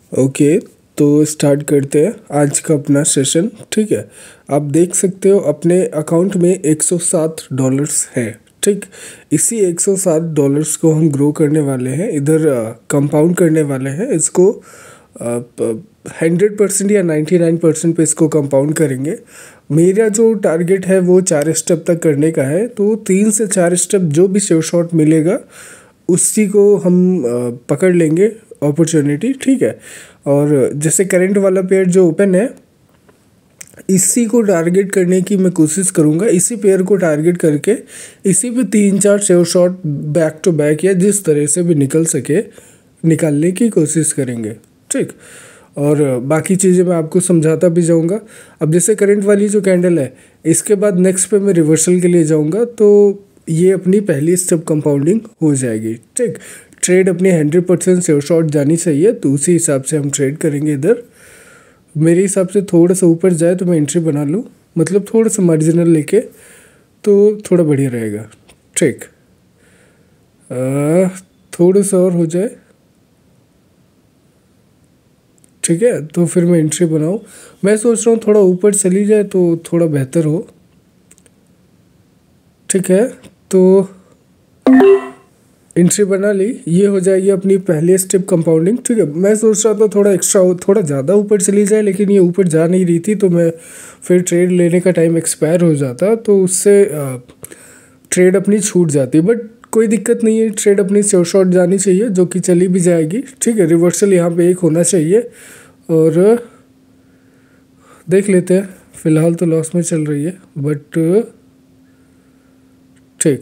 Okay, तो start करते हैं आज का अपना सेशन। ठीक है, आप देख सकते हो अपने अकाउंट में $107 है। ठीक, इसी $107 को हम ग्रो करने वाले हैं, इधर कंपाउंड करने वाले हैं इसको 100% या 99% पे इसको कंपाउंड करेंगे। मेरा जो टारगेट है वो 4 स्टेप तक करने का है, तो 3 से 4 स्टेप जो भी शेयर शॉट मिलेगा उसी को हम पकड़ लेंगे अपॉर्चुनिटी। ठीक है, और जैसे करंट वाला पेयर जो ओपन है इसी को टारगेट करने की मैं कोशिश करूँगा, इसी पेयर को टारगेट करके इसी पे 3-4 share shot back to back या जिस तरह से भी निकल सके निकालने की कोशिश करेंगे। ठीक, और बाकी चीज़ें मैं आपको समझाता भी जाऊँगा। अब जैसे करंट वाली जो कैंडल है इसके बाद नेक्स्ट पे मैं रिवर्सल के लिए जाऊँगा, तो ये अपनी पहली स्टेप कंपाउंडिंग हो जाएगी। ठीक, ट्रेड अपनी 100% शेयर शॉट जानी चाहिए, तो उसी हिसाब से हम ट्रेड करेंगे। इधर मेरे हिसाब से थोड़ा सा ऊपर जाए तो मैं एंट्री बना लूँ, मतलब थोड़ा सा मार्जिनल लेके, तो थोड़ा बढ़िया रहेगा। ठीक, थोड़ा सा और हो जाए। ठीक है, तो फिर मैं एंट्री बनाऊँ। मैं सोच रहा हूँ थोड़ा ऊपर चली जाए तो थोड़ा बेहतर हो। ठीक है, तो एंट्री बना ली, ये हो जाएगी अपनी पहली स्टेप कंपाउंडिंग। ठीक है, मैं सोच रहा था थोड़ा एक्स्ट्रा हो, थोड़ा ज़्यादा ऊपर चली जाए, लेकिन ये ऊपर जा नहीं रही थी, तो मैं फिर ट्रेड लेने का टाइम एक्सपायर हो जाता, तो उससे ट्रेड अपनी छूट जाती। बट कोई दिक्कत नहीं है, ट्रेड अपनी शेयर शॉट जानी चाहिए, जो कि चली भी जाएगी। ठीक है, रिवर्सल यहाँ पे एक होना चाहिए, और देख लेते हैं। फ़िलहाल तो लॉस में चल रही है, बट ठीक,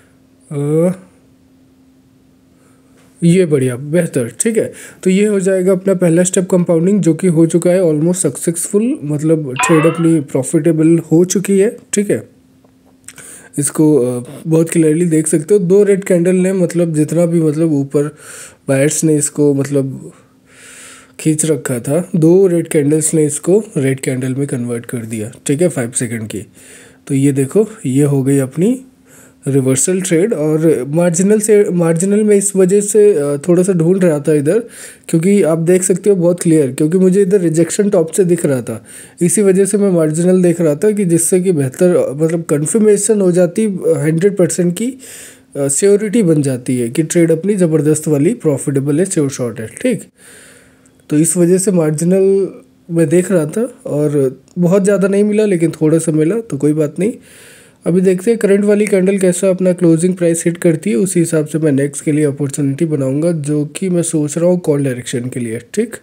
ये बढ़िया बेहतर। ठीक है, तो ये हो जाएगा अपना पहला स्टेप कंपाउंडिंग, जो कि हो चुका है ऑलमोस्ट सक्सेसफुल, मतलब ट्रेड अपनी प्रॉफिटेबल हो चुकी है। ठीक है, इसको बहुत क्लियरली देख सकते हो। 2 रेड कैंडल ने मतलब जितना भी मतलब ऊपर बायर्स ने इसको मतलब खींच रखा था, 2 रेड कैंडल्स ने इसको रेड कैंडल में कन्वर्ट कर दिया। ठीक है, 5 सेकंड की। तो ये देखो, ये हो गई अपनी रिवर्सल ट्रेड। और मार्जिनल में इस वजह से थोड़ा सा ढूंढ रहा था इधर, क्योंकि आप देख सकते हो बहुत क्लियर, क्योंकि मुझे इधर रिजेक्शन टॉप से दिख रहा था, इसी वजह से मैं मार्जिनल देख रहा था, कि जिससे कि बेहतर मतलब कन्फर्मेशन हो जाती, 100% की श्योरिटी बन जाती है कि ट्रेड अपनी ज़बरदस्त वाली प्रॉफिटेबल है, श्योर शॉर्ट है। ठीक, तो इस वजह से मार्जिनल मैं देख रहा था, और बहुत ज़्यादा नहीं मिला लेकिन थोड़ा सा मिला, तो कोई बात नहीं। अभी देखते हैं करंट वाली कैंडल कैसा अपना क्लोजिंग प्राइस हिट करती है, उसी हिसाब से मैं नेक्स्ट के लिए अपॉर्चुनिटी बनाऊंगा, जो कि मैं सोच रहा हूँ कॉल डायरेक्शन के लिए। ठीक,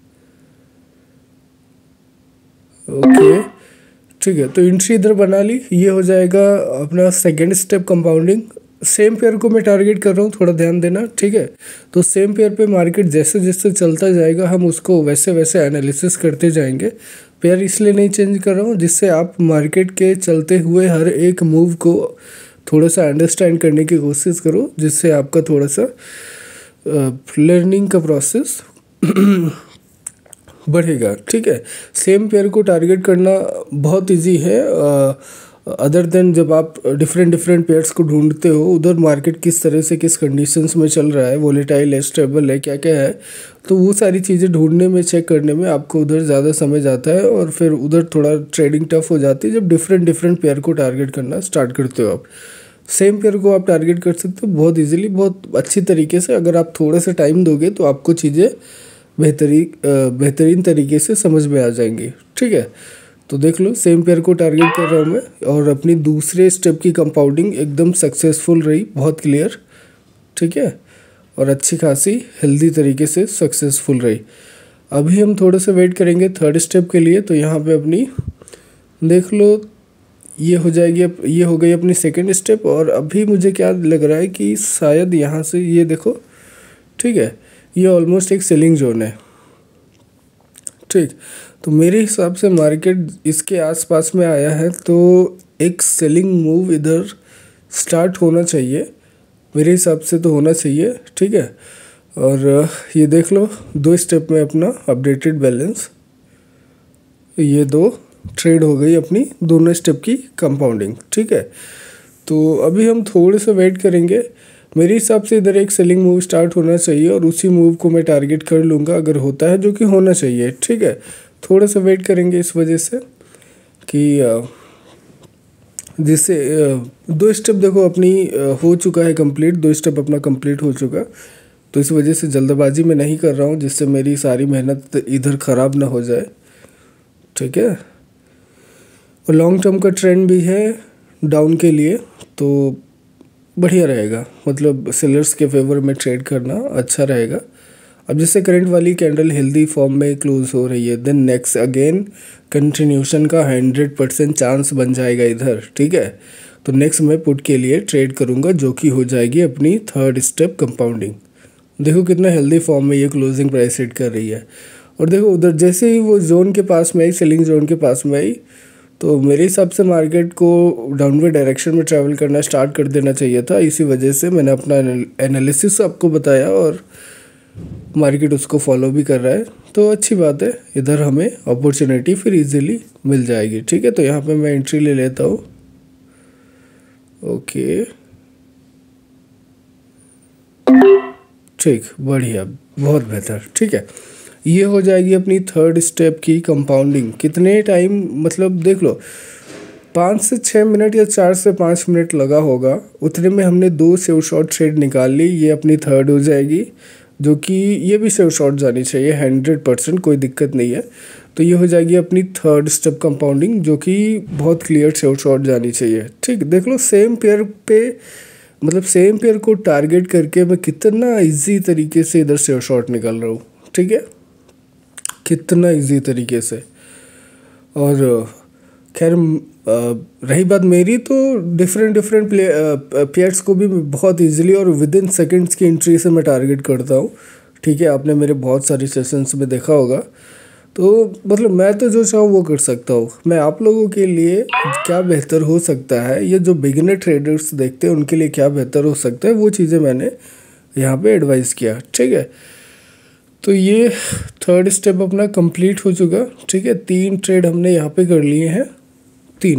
ओके, ठीक है, तो एंट्री इधर बना ली, ये हो जाएगा अपना second step compounding. Same pair को मैं टारगेट कर रहा हूँ, थोड़ा ध्यान देना। ठीक है, तो सेम पेयर पे मार्केट जैसे जैसे चलता जाएगा हम उसको वैसे वैसे एनालिसिस करते जाएंगे। पेयर इसलिए नहीं चेंज कर रहा हूँ जिससे आप मार्केट के चलते हुए हर एक मूव को थोड़ा सा अंडरस्टैंड करने की कोशिश करो, जिससे आपका थोड़ा सा लर्निंग का प्रोसेस बढ़ेगा। ठीक है, सेम पेयर को टारगेट करना बहुत इजी है, अदर देन जब आप डिफरेंट पेयर्स को ढूंढते हो, उधर मार्केट किस तरह से किस कंडीशंस में चल रहा है, वोलेटाइल है, स्टेबल है, क्या क्या है, तो वो सारी चीज़ें ढूंढने में, चेक करने में आपको उधर ज़्यादा समय जाता है, और फिर उधर थोड़ा ट्रेडिंग टफ हो जाती है जब डिफरेंट पेयर को टारगेट करना स्टार्ट करते हो। आप सेम पेयर को आप टारगेट कर सकते हो बहुत ईजिली, बहुत अच्छी तरीके से। अगर आप थोड़ा सा टाइम दोगे तो आपको चीज़ें बेहतरीन तरीके से समझ में आ जाएंगी। ठीक है, तो देख लो, सेम पेयर को टारगेट कर रहा हूँ मैं, और अपनी दूसरे स्टेप की कंपाउंडिंग एकदम सक्सेसफुल रही, बहुत क्लियर। ठीक है, और अच्छी खासी हेल्दी तरीके से सक्सेसफुल रही। अभी हम थोड़ा सा वेट करेंगे थर्ड स्टेप के लिए, तो यहाँ पे अपनी देख लो, ये हो जाएगी, ये हो गई अपनी सेकेंड स्टेप। और अभी मुझे क्या लग रहा है कि शायद यहाँ से ये देखो, ठीक है, ये ऑलमोस्ट एक सेलिंग जोन है। ठीक, तो मेरे हिसाब से मार्केट इसके आसपास में आया है, तो एक सेलिंग मूव इधर स्टार्ट होना चाहिए, मेरे हिसाब से तो होना चाहिए। ठीक है, और ये देख लो 2 स्टेप में अपना अपडेटेड बैलेंस, ये 2 ट्रेड हो गई अपनी दोनों स्टेप की कंपाउंडिंग। ठीक है, तो अभी हम थोड़े से वेट करेंगे। मेरे हिसाब से इधर एक सेलिंग मूव स्टार्ट होना चाहिए और उसी मूव को मैं टारगेट कर लूँगा अगर होता है, जो कि होना चाहिए। ठीक है, थोड़ा सा वेट करेंगे इस वजह से कि जिससे 2 स्टेप देखो अपनी हो चुका है कंप्लीट, 2 स्टेप अपना कंप्लीट हो चुका, तो इस वजह से जल्दबाजी में नहीं कर रहा हूँ जिससे मेरी सारी मेहनत इधर ख़राब ना हो जाए। ठीक है, और लॉन्ग टर्म का ट्रेंड भी है डाउन के लिए, तो बढ़िया रहेगा, मतलब सेलर्स के फेवर में ट्रेड करना अच्छा रहेगा। अब जैसे करंट वाली कैंडल हेल्दी फॉर्म में क्लोज हो रही है, देन नेक्स्ट अगेन कंटिन्यूशन का 100% चांस बन जाएगा इधर। ठीक है, तो नेक्स्ट मैं पुट के लिए ट्रेड करूंगा, जो कि हो जाएगी अपनी 3rd स्टेप कंपाउंडिंग। देखो कितना हेल्दी फॉर्म में ये क्लोजिंग प्राइस हिट कर रही है। और देखो उधर जैसे ही वो जोन के पास में आई, सेलिंग जोन के पास में आई, तो मेरे हिसाब से मार्केट को डाउनवर्ड डायरेक्शन में ट्रैवल करना स्टार्ट कर देना चाहिए था। इसी वजह से मैंने अपना एनालिसिस आपको बताया और मार्केट उसको फॉलो भी कर रहा है, तो अच्छी बात है, इधर हमें अपॉर्चुनिटी फिर इजीली मिल जाएगी। ठीक है, तो यहाँ पे मैं एंट्री ले लेता हूँ। ओके, ठीक, बढ़िया, बहुत बेहतर। ठीक है, ये हो जाएगी अपनी 3rd स्टेप की कंपाउंडिंग। कितने टाइम, मतलब देख लो 5 से 6 मिनट या 4 से 5 मिनट लगा होगा, उतने में हमने 2 सेव शॉर्ट ट्रेड निकाल ली। ये अपनी 3rd हो जाएगी, जो कि ये भी सेव शॉर्ट जानी चाहिए 100%, कोई दिक्कत नहीं है। तो ये हो जाएगी अपनी 3rd स्टेप कंपाउंडिंग, जो कि बहुत क्लियर सेव शॉर्ट जानी चाहिए। ठीक, देख लो सेम पेयर पे, मतलब सेम पेयर को टारगेट करके मैं कितना इजी तरीके से इधर सेव शॉर्ट निकाल रहा हूँ। ठीक है, कितना इजी तरीके से। और खैर रही बात मेरी, तो डिफरेंट पेयर्स को भी बहुत इजीली और विद इन सेकेंड्स की एंट्री से मैं टारगेट करता हूँ। ठीक है, आपने मेरे बहुत सारी सेशंस में देखा होगा, तो मतलब मैं तो जो चाहूँ वो कर सकता हूँ। मैं आप लोगों के लिए क्या बेहतर हो सकता है, ये जो बिगिनर ट्रेडर्स देखते हैं उनके लिए क्या बेहतर हो सकता है, वो चीज़ें मैंने यहाँ पे एडवाइस किया। ठीक है, तो ये 3rd स्टेप अपना कंप्लीट हो चुका। ठीक है, 3 ट्रेड हमने यहाँ पे कर लिए हैं, 3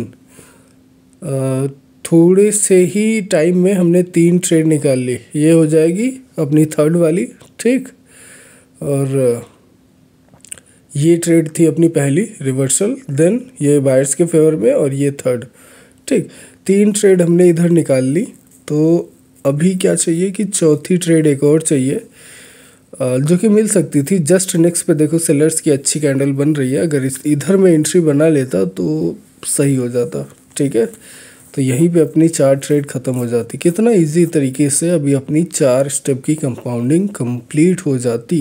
थोड़े से ही टाइम में हमने 3 ट्रेड निकाल ली। ये हो जाएगी अपनी 3rd वाली। ठीक, और ये ट्रेड थी अपनी पहली रिवर्सल, देन ये बायर्स के फेवर में, और ये 3rd। ठीक, 3 ट्रेड हमने इधर निकाल ली, तो अभी क्या चाहिए कि 4थी ट्रेड एक और चाहिए, जो कि मिल सकती थी। जस्ट नेक्स्ट पे देखो सेलर्स की अच्छी कैंडल बन रही है, अगर इस इधर में एंट्री बना लेता तो सही हो जाता। ठीक है, तो यहीं पे अपनी 4 ट्रेड ख़त्म हो जाती। कितना इजी तरीके से अभी अपनी 4 स्टेप की कंपाउंडिंग कंप्लीट हो जाती,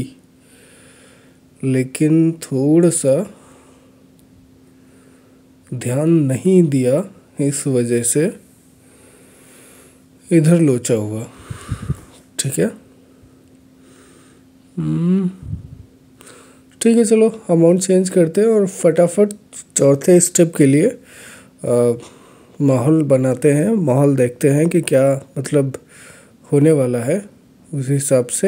लेकिन थोड़ा सा ध्यान नहीं दिया, इस वजह से इधर लोचा हुआ। ठीक है, ठीक है, चलो अमाउंट चेंज करते हैं और फटाफट 4थे स्टेप के लिए माहौल बनाते हैं, माहौल देखते हैं कि क्या मतलब होने वाला है उस हिसाब से।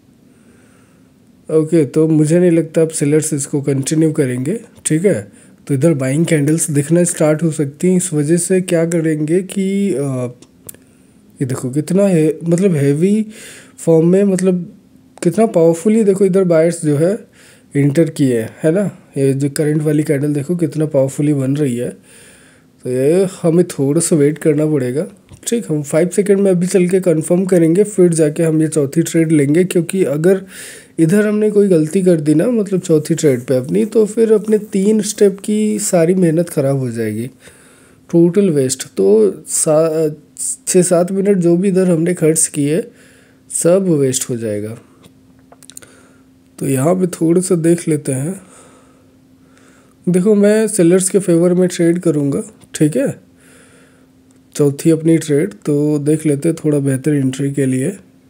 ओके, तो मुझे नहीं लगता अब सेलर्स इसको कंटिन्यू करेंगे। ठीक है, तो इधर बाइंग कैंडल्स दिखना स्टार्ट हो सकती हैं। इस वजह से क्या करेंगे कि ये देखो कितना है, मतलब हैवी फॉर्म में, मतलब कितना पावरफुली देखो इधर बायर्स जो है इंटर किए है ना। ये जो करंट वाली कैंडल देखो कितना पावरफुली बन रही है, तो ये हमें थोड़ा सा वेट करना पड़ेगा। ठीक, हम 5 सेकंड में अभी चल के कंफर्म करेंगे, फिर जाके हम ये 4थी ट्रेड लेंगे, क्योंकि अगर इधर हमने कोई गलती कर दी ना, मतलब 4थी ट्रेड पे अपनी, तो फिर अपने 3 स्टेप की सारी मेहनत ख़राब हो जाएगी, टोटल वेस्ट। तो 6-7 मिनट जो भी इधर हमने खर्च किए सब वेस्ट हो जाएगा। तो यहाँ पे थोड़ा सा देख लेते हैं। देखो मैं सेलर्स के फेवर में ट्रेड करूँगा। ठीक है, 4थी अपनी ट्रेड, तो देख लेते हैं थोड़ा बेहतर एंट्री के लिए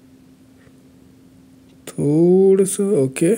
थोड़ा सा। ओके,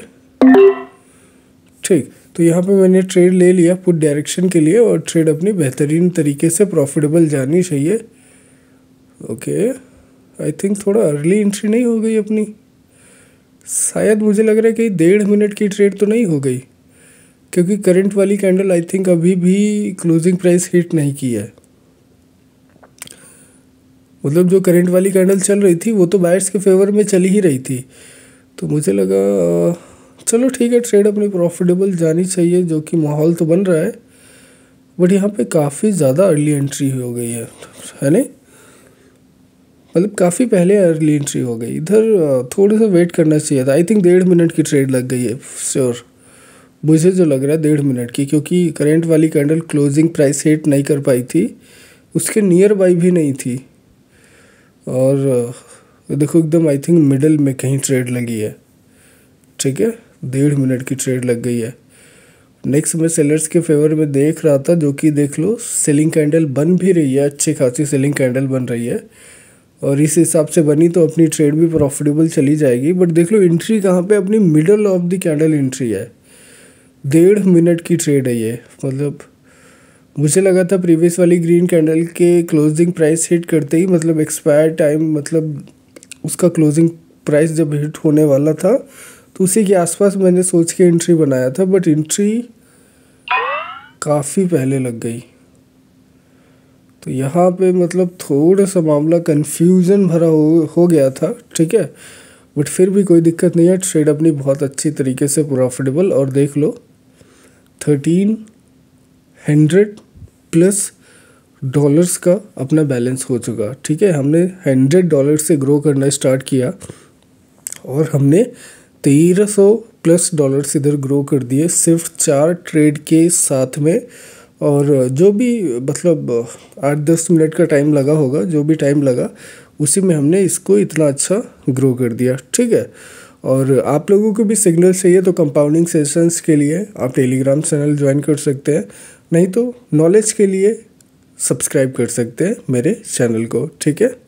ठीक, तो यहाँ पे मैंने ट्रेड ले लिया पुट डायरेक्शन के लिए, और ट्रेड अपनी बेहतरीन तरीके से प्रॉफिटेबल जानी चाहिए। ओके, आई थिंक थोड़ा अर्ली एंट्री नहीं हो गई अपनी, शायद मुझे लग रहा है कि 1.5 मिनट की ट्रेड तो नहीं हो गई, क्योंकि करंट वाली कैंडल आई थिंक अभी भी क्लोजिंग प्राइस हिट नहीं की है। मतलब जो करंट वाली कैंडल चल रही थी वो तो बायर्स के फेवर में चली ही रही थी। तो मुझे लगा चलो ठीक है, ट्रेड अपनी प्रॉफिटेबल जानी चाहिए, जो कि माहौल तो बन रहा है। बट यहाँ पे काफ़ी ज़्यादा अर्ली एंट्री हो गई है नहीं, मतलब काफ़ी पहले अर्ली एंट्री हो गई। इधर थोड़ा सा वेट करना चाहिए था। आई थिंक 1.5 मिनट की ट्रेड लग गई है श्योर, मुझे जो लग रहा है 1.5 मिनट की, क्योंकि करंट वाली कैंडल क्लोजिंग प्राइस हिट नहीं कर पाई थी, उसके नियर बाई भी नहीं थी। और देखो एकदम आई थिंक मिडल में कहीं ट्रेड लगी है, ठीक है, 1.5 मिनट की ट्रेड लग गई है। नेक्स्ट मैं सेलर्स के फेवर में देख रहा था, जो कि देख लो सेलिंग कैंडल बन भी रही है, अच्छी खासी सेलिंग कैंडल बन रही है, और इस हिसाब से बनी तो अपनी ट्रेड भी प्रॉफिटेबल चली जाएगी। बट देख लो एंट्री कहाँ पे, अपनी middle of the candle entry है, 1.5 मिनट की ट्रेड है ये। मतलब मुझे लगा था प्रीवियस वाली ग्रीन कैंडल के क्लोजिंग प्राइस हिट करते ही, मतलब एक्सपायर टाइम, मतलब उसका क्लोजिंग प्राइस जब हिट होने वाला था तो उसी के आसपास मैंने सोच के एंट्री बनाया था, बट एंट्री काफ़ी पहले लग गई। तो यहाँ पे मतलब थोड़ा सा मामला कन्फ्यूज़न भरा हो गया था, ठीक है, बट फिर भी कोई दिक्कत नहीं है, ट्रेड अपनी बहुत अच्छी तरीके से प्रॉफिटेबल। और देख लो 1300 प्लस डॉलर्स का अपना बैलेंस हो चुका, ठीक है। हमने $100 से ग्रो करना स्टार्ट किया और हमने 1300 प्लस डॉलर्स इधर ग्रो कर दिए सिर्फ 4 ट्रेड के साथ में। और जो भी मतलब 8-10 मिनट का टाइम लगा होगा, जो भी टाइम लगा उसी में हमने इसको इतना अच्छा ग्रो कर दिया, ठीक है। और आप लोगों को भी सिग्नल चाहिए तो कंपाउंडिंग सेशंस के लिए आप टेलीग्राम चैनल ज्वाइन कर सकते हैं, नहीं तो नॉलेज के लिए सब्सक्राइब कर सकते हैं मेरे चैनल को, ठीक है।